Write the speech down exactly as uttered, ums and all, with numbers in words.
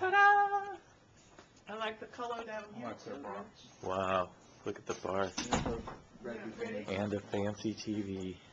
Ta-da! I like the color down I here like their too. bar. Wow, look at the bar Red bikini. and a fancy T V.